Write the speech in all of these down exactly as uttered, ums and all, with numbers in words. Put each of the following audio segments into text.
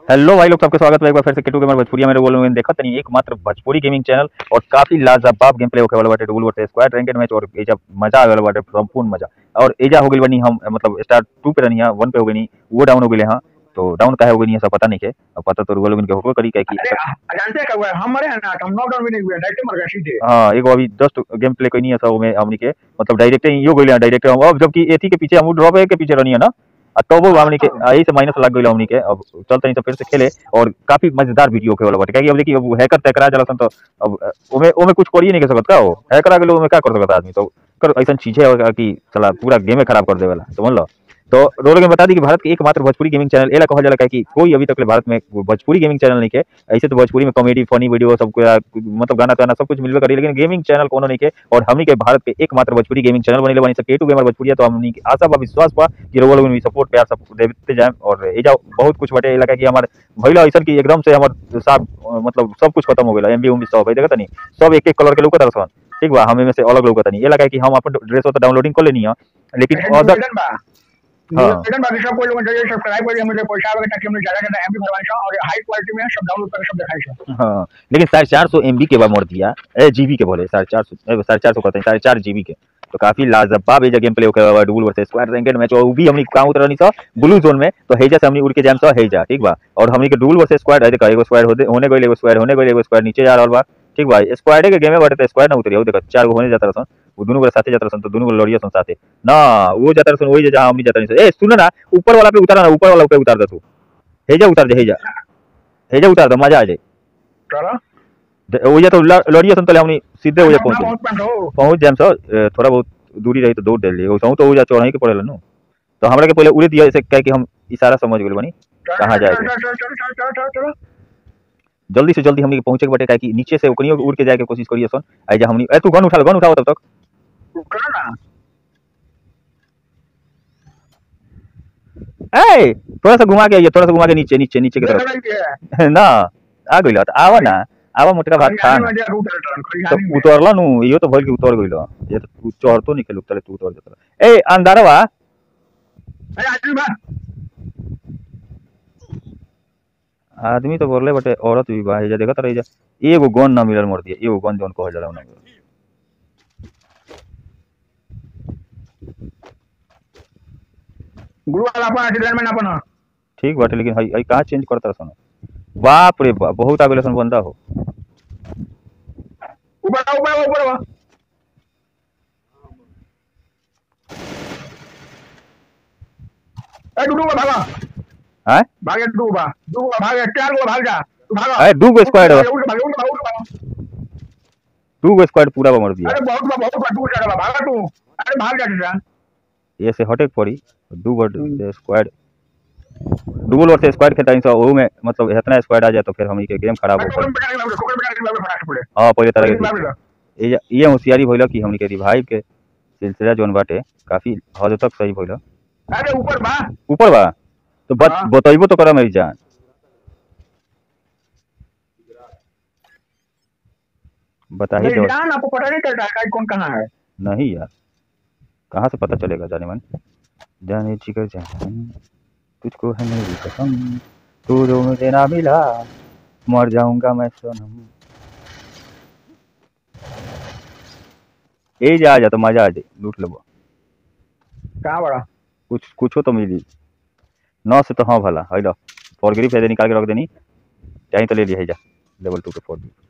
Hello भाई लोग, सबका स्वागत है एक बार फिर से किटू गेमर भोजपुरी में बोल रहे हैं। देखा तनी एकमात्र भोजपुरी गेमिंग चैनल और काफी लाजवाब गेम प्ले होके वाला बाटे dual versus squad ranked match. और एजा मजा आवे वाला बाटे, संपूर्ण मजा। और एजा हो गइल बनी हम, मतलब स्टार टू पे रहनी है, वन पे हो गई, वो डाउन हो गइले हां। तो डाउन काहे हो गई है सब पता नहीं के, अब पता तो रुगल के होको करी, काहे की जानते क्या हुआ हमारे है ना, हम नॉकडाउन भी नहीं हुए, डायरेक्ट मर गए सीधे। हां, एगो अभी जस्ट गेम प्ले कोई नहीं है सब में हमनी के, मतलब डायरेक्ट ही यो गइले डायरेक्ट हम। अब जबकि एथी के पीछे हम ड्रॉप है के पीछे रहनी है ना, तो वो हमनी के यही से माइनस लग गइल हमनी के। अब चलते नहीं तो फिर से खेले और काफी मजेदार वीडियो के वाला बाटे। काहे कि अब देखिए अब हैकर टकरा जाला सन, तो अब ओमे ओमे कुछ करिए नहीं कर सकत का, हो हैकर आ गेलो ओमे का कर सकत आदमी। तो कर ऐसा चीजें है कि साला पूरा गेम खराब कर देवेला, समझ लो। तो रोल में बता दी कि भारत के एकमात्र भोजपुरी गेमिंग चैनल एला कहल जाला कि कोई अभी तक भारत में भोजपुरी गेमिंग चैनल नहीं के। ऐसे तो भोजपुरी में कॉमेडी फनी वीडियो सब मतलब गाना ताना सब कुछ मिलबे करी, लेकिन गेमिंग चैनल कोनो नहीं के। और हमनी के भारत के एकमात्र भोजपुरी गेमिंग चैनल बनेले बनी के टू गेमर भोजपुरी। तो हमनी की आशा बा, विश्वास बा कि रोल लोग भी सपोर्ट प्यार सब देते जाए। और एजा बहुत कुछ बटे इलाका की हमार भइला ऐसा कि एकदम से हमर साफ मतलब सब कुछ खत्म हो गेला। एमबी उमबी सब है देखत नहीं, सब एक एक कलर के लौकत रसन। ठीक बा, हमें में से अलग लौकत नहीं। ये लगा कि हम अपन ड्रेस तो डाउनलोडिंग कर लेनी है, लेकिन अदर हां निवेदन बाकी सब कोई लोग जो सब्सक्राइब कर हमने पैसा आवे ताकि हमने ज्यादा ज्यादा एमबी भरवाई छ और हाई क्वालिटी में सब डाउनलोड करके सब दिखाई छ। हां, लेकिन साढ़े चार सौ एमबी के बा मोड़ दिया, ए जीबी के बोले साढ़े चार सौ, साढ़े चार सौ कहते हैं, साढ़े चार जीबी के। तो काफी लाजवाब है गेम प्ले होके dual versus squad ranked match. और वो भी हमनी काम उतरनी स ब्लू जोन में, तो हेजा से हमनी उड़ के जाम स हेजा। ठीक बा, और हमनी के डुअल वर्सेस स्क्वाड है, देखा एगो स्क्वाड होने गइल, एगो स्क्वाड होने गइल, एगो स्क्वाड नीचे जा रहल बा। ठीक बा, स्क्वाड के गेम में बटे स्क्वाड ना उतरी हो, देखा चार गो होने जाता रहसन, वो दोनों के साथे जाता रहसन, तो दोनों को लड़िया सन साथे ना, वो जाता रहसन वही जहां हमनी जाता नहीं। ए सुन ना, ऊपर वाला पे उतारा ना, ऊपर वाला पे उतार दे तू, हेजा उतार दे, हेजा हेजा उतार दे, मजा आ जाए। चलो वो जा तो लड़िया सन, तो हमनी सीधे हो जा पहुंच पहुंच जाम सर। थोड़ा बहुत दूरी रही तो दौड़ दे लिए, तो वो जा चढ़ाई के पड़ेला नु। तो हमरा के पहले उड़े दिया, ऐसे कह कि हम इशारा समझ गेल बनी कहां जाए। जल्दी से जल्दी हमनी के पहुंचे के बटे, काहे कि नीचे से ओकनियो उड़ के जाए के कोशिश करिए सन। आई जा हमनी, ए तू गन उठा, गन उठाओ तब तक कर ना। ए थोड़ा सा घुमा के आइए, थोड़ा सा घुमा के नीचे नीचे नीचे की तरफ ना आ गइल। आवा ना, आवा मोटका भात खा ना। तो उतरला नु, यो तो भइल कि उतर गइल, ये तो चढ़ तो नहीं के लुक तले तू उतर जतला। ए अंदरवा ए आजू बा आदमी तो बोलले बटे औरत भी बा। जा देखत रही जा, एगो गन ना मिलल मर दिया, एगो गन जोन कहल जाला ना। गुरु वाला अपन डिजाइन में ना अपन ठीक बाटे, लेकिन हई हई कहां चेंज करता सन। बाप रे बाप, बहुत आगेले सन बंदा हो। ऊपर ऊपर ऊपर वा ए डूडू भागा, हैं भागे डूडू बा डूडू भागे, चार गो भाग जा, तू भागा। ए दू गो स्क्वाड है, उड़ भागे उड़ भागे दू गो स्क्वाड पूरा मर दिया। अरे बहुत बहुत बहुत डूडू जा भागा तू, अरे भाग जा जा ये से हटे पड़ी। दू गो स्क्वाड डुअल वर्सेस स्क्वाड के टाइम से वो में मतलब इतना स्क्वाड आ जाए तो फिर हम के गेम खराब हो सकता। हां पहले तरह ये ये होशियारी भइला कि हमनी के रिवाइव के सिलसिला जोन बाटे काफी हद तक सही भइला। अरे ऊपर बा ऊपर बा तो बत बताइबो तो करा मेरी जान। बताइए तो जान आपको पता नहीं चलता है कौन कहां है। नहीं यार, कहां से पता चलेगा जाने मन, जाने जिगर जान तुझको है मेरी कसम, तू जो मुझे ना मिला मर जाऊंगा मैं सनम। ए जा जा तो मजा आ जाए, लूट लेबो। कहां बड़ा कुछ कुछो तो मिली नौ से तो। हाँ भला है लो, फोर ग्रिप है, निकाल के रख देनी चाहिए तो ले लिया है जा। लेवल टू के फोर ग्रिप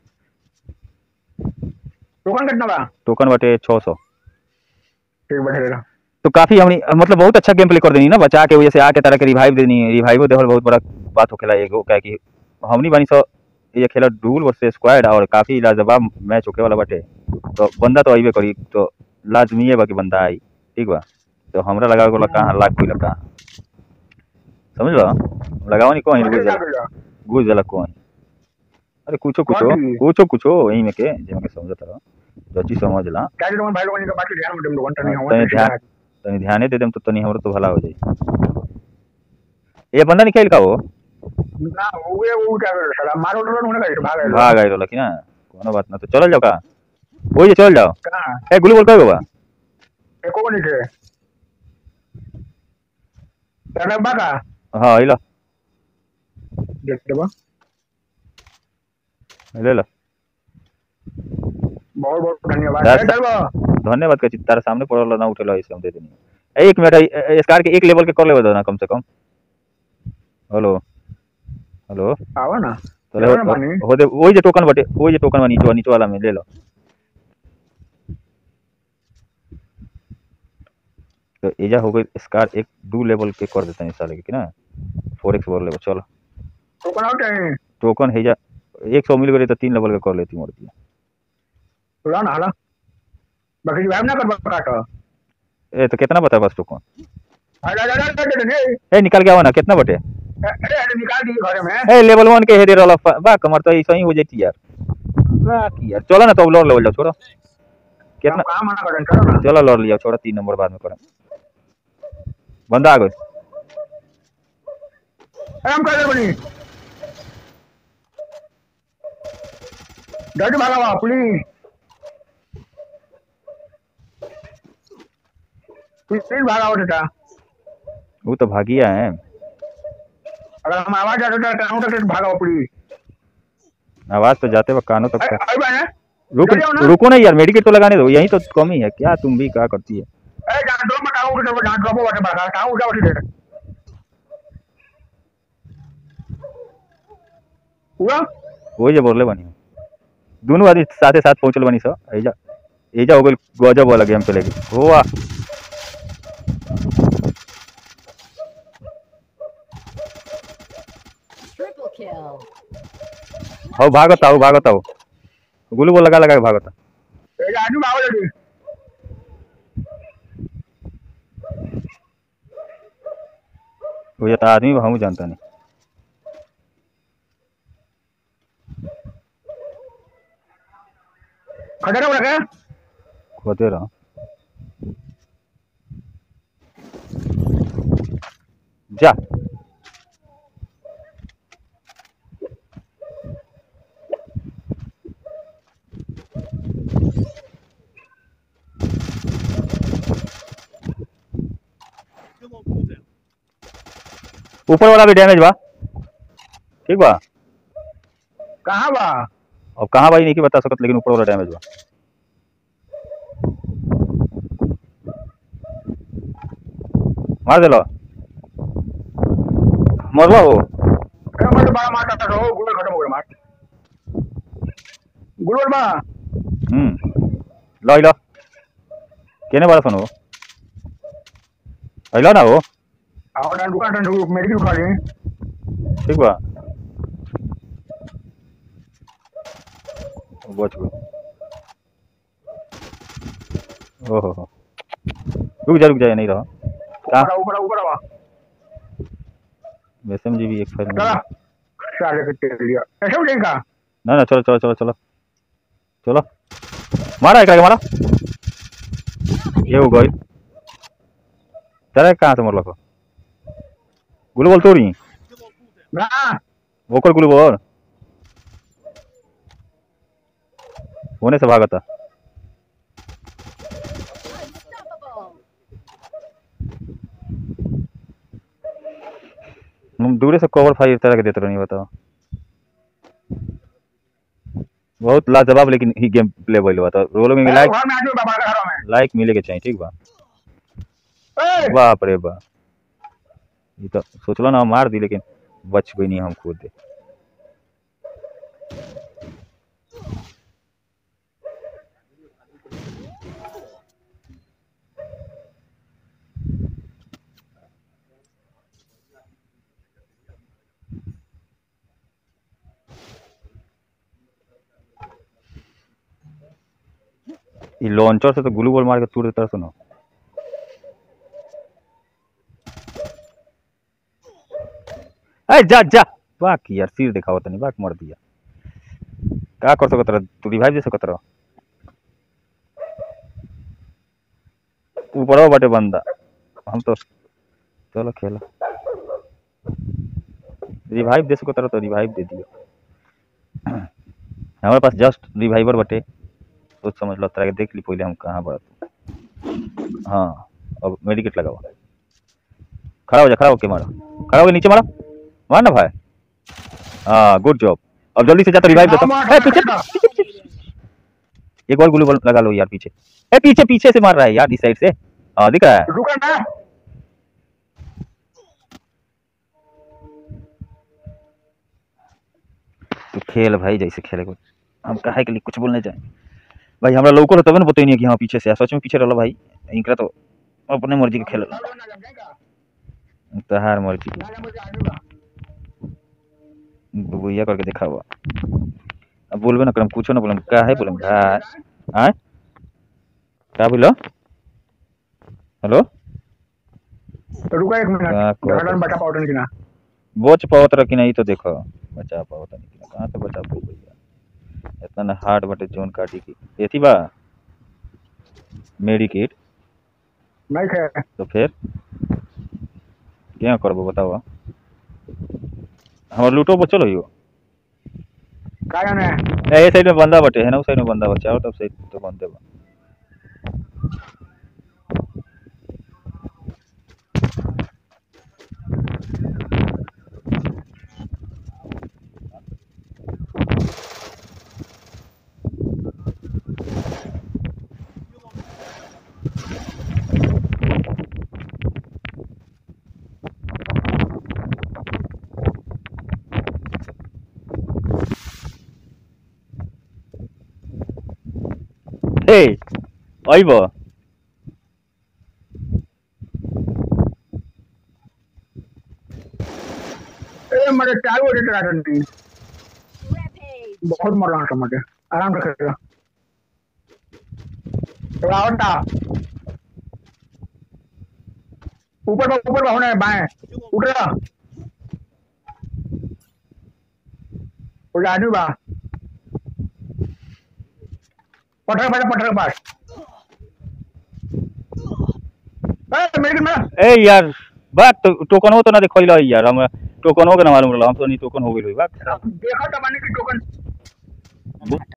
टोकन कितना बा? टोकन बटे छह सौ। ठीक बैठेगा तो काफी हमनी मतलब बहुत अच्छा गेम प्ले कर देनी ना, बचा के वजह से आके तरह के रिवाइव देनी। रिवाइव देहल बहुत बड़ा बात होखेला एगो, काहे कि हमनी बानी सो ये खेला डुअल वर्सेस स्क्वाड और काफी लाजवाब मैच होके वाला बाटे। तो बंदा तो आइबे करी, तो लाजमी है बाकी बंदा आई। ठीक बा, तो हमरा लगावे वाला कहां लाख कोई लगा, समझ लो लगाओ नहीं कोई गुज जाला गुज जाला कोई। अरे कुछो कुछो कुछो कुछो यही में के जे में समझत रहो, जो चीज समझ ला क्या जो भाई लोगन के बाकी ध्यान में दम लोगन तनी हम ध्यान तनी ध्यान दे देम तो तनी हमरो तो भला हो जाई। ये बंदा निकल का हो ना वो वो क्या कर साला मारो तो होने का भाग गए भाग गए लकी ना, कोनो बात ना। तो चल जाओ का ओए जे चल जाओ कहां ए गुली बोल कइगो बा एको नहीं के तेरे बाका। हां इला दे देबो ले लो। बहुत बहुत धन्यवाद दस ए देबो धन्यवाद के तार सामने पड़ल ना उठेलो ऐसे हम दे देनी। एक मिनट स्कार के एक लेवल के कर लेबे दो ना कम से कम। हेलो हेलो आवा ना चले हो, हो दे वही जे टोकन बटे वही जे टोकन में नीचे नीचे वाला में ले लो। तो एजा हो गई स्कार एक दो लेवल के कर देते हैं साले के ना फोर एक्स बोल लेवल। चलो टोकन आउट है टोकन है जा एक सौ मिल गए तो तीन लेवल के कर लेती मोड़ दिया। ला ना हाला बाकी वाइब ना कर काटो ए तो कितना बता बस टोकन अरे अरे अरे ए निकल गया हो ना कितना बटे अरे अरे निकाल दिए घर में ए लेवल वन के हेडर वाला बा कमर तो ऐसा ही हो जाती यार बा की यार। चलो ना तो लॉर लेवल जाओ छोड़ो कितना काम मना कर चलो ना चलो लॉर लिया छोड़ो तीन नंबर बाद में करें। बंदा आ गए हम कर बनी डट भागा प्लीज प्लीज भागा उठा वो तो भागिया है। अगर हम आवाज आते तो कानों तक भागा प्लीज आवाज तो जाते वक्त कानों तक अरे भाई रुक रुको ना यार मेडिकेट तो लगाने दो यही तो कमी है क्या तुम भी क्या करती है। अरे जान दो मत आओ उठो जान दो वो भागा आओ उठा उठी दे हुआ वही जो बोले बनी दोनों आदमी साथ साथ पहुंचल बनी सो एजा एजा हो गई गजब वाला गेम चलेगी हुआ। हो भागता हो भागता हो गुलू बोल लगा लगा के भागता ए आजू भागो जल्दी वो ये आदमी हम जानता नहीं खड़े रहो लगे खोते रहो जा ऊपर वाला भी डैमेज बा ठीक बा कहाँ बा अब कहाँ भाई नहीं की बता सकत लेकिन ऊपर वाला डैमेज बा। मार दे लो मरवा हो अरे मत बड़ा मारता था हो गुड़ खत्म हो गया मार गुड़ बा हम्म लो लो केने बड़ा सुनो आइलो ना वो आओ ना दुकान टन मेडिकल उठा ले ठीक बा बच गो ओहो हो रुक जा रुक जा नहीं रहा ऊपर ऊपर ऊपर आवा वैसे जी भी एक फाइल चला सारे के तेल लिया ऐसे हो जाएगा ना ना चलो चलो चलो चलो चलो मारा एक आगे मारा ये हो गई चले कहाँ से मरल को गुलू बोल तोड़ी ना वोकर गुलू बोल होने से भागता हम दूर से कवर फायर तरह के देते रहो नहीं बताओ बहुत लाजवाब लेकिन ही गेम प्ले बोल बताओ रोलिंग लाइक लाइक मिले के चाहिए ठीक बा बाप रे बा ये तो सोचलो ना मार दी लेकिन बच गई नहीं हम खुद ये लॉन्चर से तो ग्लू बॉल मार के तोड़ देता सुनो ए जा जा बाकी यार सिर दिखाओ तो नहीं बाक मर दिया क्या कर सकत रहा तू रिवाइव दे सकत रहा ऊपर बटे बंदा हम तो चलो खेला रिवाइव दे सकत रहा तो रिवाइव दे दियो हमारे पास जस्ट रिवाइवर बटे तो समझ लो तरह के देख ली पहले हम कहाँ बढ़ा हाँ अब मेडिकेट लगाओ खड़ा हो जा खड़ा होके मारो खड़ा होके नीचे मारो मार ना भाई हाँ गुड जॉब। अब जल्दी से जा तो रिवाइव देता। ए पीछे एक और ग्लू बॉल लगा लो यार पीछे। ए पीछे पीछे से मार रहा है यार इस साइड से। हाँ दिख रहा है। रुका ना। तू खेल भाई जैसे खेले को हम काहे के लिए कुछ बोलने जाए भाई। हमरा लोको रहता ना पता ही नहीं कि हाँ पीछे से सच में पीछे रहला भाई। इनका तो अपने मर्जी के खेल तहार मर्जी बुइया करके देखा हुआ। अब बोलबे ना करम कुछ ना बोलम का है बोलम का है क्या बोलो। हेलो रुका एक मिनट गार्डन बचा पाउडर की ना बच पावत रखी नहीं तो देखो बचा पावत नहीं कहां से बचा पाऊ भैया। इतना ना हार्ड बटे जोन काटी की एथी बा मेडिकेट नहीं है तो फिर क्या करबो बताओ। हमर लूटो बचल होइयो का जाने ए साइड में बंदा बटे है ना उस साइड में बंदा बचा तब साइड तो बंदे बा। Hey, Aiba. ए मेरे चालू हो रहा है नहीं बहुत मर रहा है मुझे आराम से खेलो तो आओ ना ऊपर ऊपर होने बाएं उठ रहा उड़ा नहीं बा पटक पटक पटक पास ए मेरे में ए यार बात तो टोकन हो तो ना देखो यार हम टोकन हो के ना मालूम रहा हम तो नहीं टोकन हो गई बात देखा तो माने की टोकन